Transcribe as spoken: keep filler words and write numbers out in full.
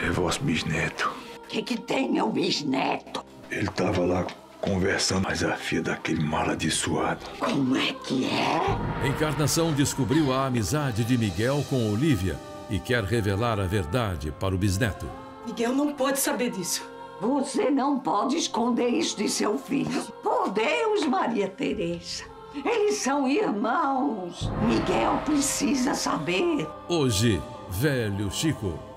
É vosso bisneto. O que que tem, meu bisneto? Ele tava lá conversando, mas a filha daquele amaldiçoado. Como é que é? Encarnação descobriu a amizade de Miguel com Olívia e quer revelar a verdade para o bisneto. Miguel não pode saber disso. Você não pode esconder isso de seu filho. Por Deus, Maria Teresa. Eles são irmãos. Miguel precisa saber. Hoje, Velho Chico.